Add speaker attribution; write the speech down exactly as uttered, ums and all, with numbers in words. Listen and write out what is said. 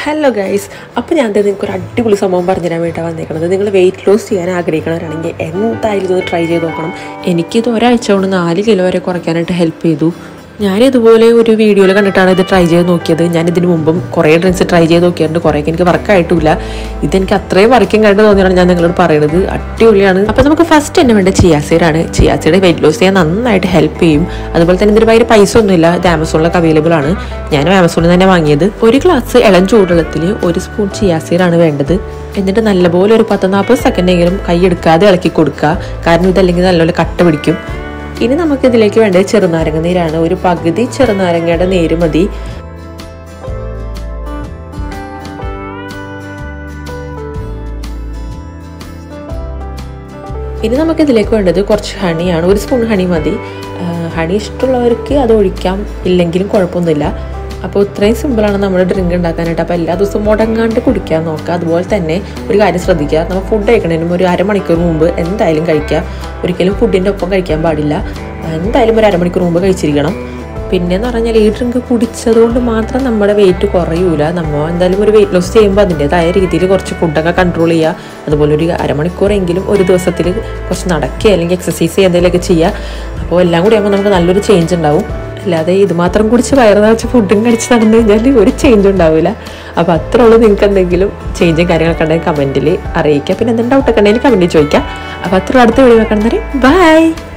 Speaker 1: Hello guys, അപ്പോൾ ഞാൻ നിങ്ങൾക്ക് ഒരു അടിപൊളി സംഭവം പറഞ്ഞു തരാൻ വേണ്ടിയിട്ടാണ് വന്നേക്കുന്നത്. നിങ്ങൾ വെയിറ്റ് ലോസ് ചെയ്യാൻ ആഗ്രഹിക്കണവരാണെങ്കിൽ എന്തായാലും ഇത് ട്രൈ ചെയ്ത് നോക്കണം. എനിക്കിത് ഒരാഴ്ച കൊണ്ട് നാല് കിലോ വരെ കുറയ്ക്കാനായിട്ട് ഹെൽപ്പ് ചെയ്തു. ഞാനിതുപോലെ ഒരു വീഡിയോയിൽ കണ്ടിട്ടാണ് ഇത് ട്രൈ ചെയ്ത് നോക്കിയത്. ഞാൻ ഇതിന് മുമ്പും കുറേ ഡ്രിങ്ക്സ് ട്രൈ ചെയ്ത് നോക്കിയിട്ടുണ്ട്. കുറേയൊക്കെ എനിക്ക് വർക്കായിട്ടില്ല. ഇതെനിക്ക് അത്രയും വർക്കിംഗ് ആയിട്ട് തോന്നിയാണ് ഞാൻ നിങ്ങളോട് പറയുന്നത്. അടിപൊളിയാണ്. അപ്പോൾ നമുക്ക് ഫസ്റ്റ് തന്നെ വേണ്ട ചിയാ സീഡാണ്. ചിയാ സീഡ് വെയിറ്റ് ലോസ് ചെയ്യാൻ നന്നായിട്ട് ഹെൽപ്പ് ചെയ്യും. അതുപോലെ തന്നെ ഇതിന് ഭയങ്കര പൈസ ഒന്നുമില്ല. ഇത് ആമസോണിലൊക്കെ അവൈലബിൾ ആണ്. ഞാനും ആമസോണിൽ തന്നെ വാങ്ങിയത്. ഒരു ഗ്ലാസ് ഇളം ചൂടുവെള്ളത്തിൽ ഒരു സ്പൂൺ ചിയാ സീഡാണ് വേണ്ടത്. എന്നിട്ട് നല്ലപോലെ ഒരു പത്ത് നാൽപ്പത് സെക്കൻഡെങ്കിലും കൈ എടുക്കാതെ ഇളക്കി കൊടുക്കുക. കാരണം ഇതല്ലെങ്കിൽ നല്ലപോലെ കട്ട പിടിക്കും. ഇനി നമുക്കിതിലേക്ക് വേണ്ടത് ചെറുനാരങ്ങ നീരാണ്. ഒരു പകുതി ചെറുനാരങ്ങയുടെ നീര് മതി. ഇനി നമുക്കിതിലേക്ക് വേണ്ടത് കുറച്ച് ഹണിയാണ്. ഒരു സ്പൂൺ ഹണി മതി. ഹണി ഇഷ്ടമുള്ളവർക്ക് അത് ഒഴിക്കാം, ഇല്ലെങ്കിലും കുഴപ്പമൊന്നുമില്ല. അപ്പോൾ ഇത്രയും സിമ്പിളാണ് നമ്മുടെ ഡ്രിങ്ക് ഉണ്ടാക്കാനായിട്ട്. അപ്പോൾ എല്ലാ ദിവസവും മുടങ്ങാണ്ട് കുടിക്കാൻ നോക്കുക. അതുപോലെ തന്നെ ഒരു കാര്യം ശ്രദ്ധിക്കുക, നമ്മൾ ഫുഡ് കഴിക്കണതിനും ഒരു അരമണിക്കൂർ മുമ്പ് എന്തായാലും കഴിക്കുക. ഒരിക്കലും ഫുഡിൻ്റെ ഒപ്പം കഴിക്കാൻ പാടില്ല. എന്തായാലും ഒരു അരമണിക്കൂർ മുമ്പ് കഴിച്ചിരിക്കണം. പിന്നെയെന്ന് പറഞ്ഞാൽ ഈ ഡ്രിങ്ക് കുടിച്ചതുകൊണ്ട് മാത്രം നമ്മുടെ വെയിറ്റ് കുറയൂല. നമ്മൾ എന്തായാലും ഒരു വെയിറ്റ് ലോസ് ചെയ്യുമ്പോൾ അതിൻ്റെതായ രീതിയിൽ കുറച്ച് ഫുഡൊക്കെ കൺട്രോൾ ചെയ്യുക. അതുപോലെ ഒരു അരമണിക്കൂറെങ്കിലും ഒരു ദിവസത്തിൽ കുറച്ച് നടക്കുക അല്ലെങ്കിൽ എക്സസൈസ് ചെയ്യുക, എന്തെങ്കിലുമൊക്കെ ചെയ്യുക. അപ്പോൾ എല്ലാം കൂടി ആകുമ്പോൾ നമുക്ക് നല്ലൊരു ചേഞ്ച് ഉണ്ടാവും. അല്ലാതെ ഇത് മാത്രം കുടിച്ച് വയറ് നിറച്ച് ഫുഡും കഴിച്ച് നടന്നു കഴിഞ്ഞാൽ ഒരു ചേഞ്ച് ഉണ്ടാവില്ല. അപ്പോൾ അത്രേ ഉള്ളൂ. നിങ്ങൾക്ക് എന്തെങ്കിലും ചേഞ്ചും കാര്യങ്ങളൊക്കെ ഉണ്ടെങ്കിൽ കമൻറ്റിൽ അറിയിക്കുക. പിന്നെ എന്തെങ്കിലും ഡൗട്ടൊക്കെ ഉണ്ടെങ്കിൽ കമൻറ്റിൽ ചോദിക്കുക. അപ്പോൾ അത്ര അടുത്ത വീഡിയോ കാണുന്നവരെ ബൈ.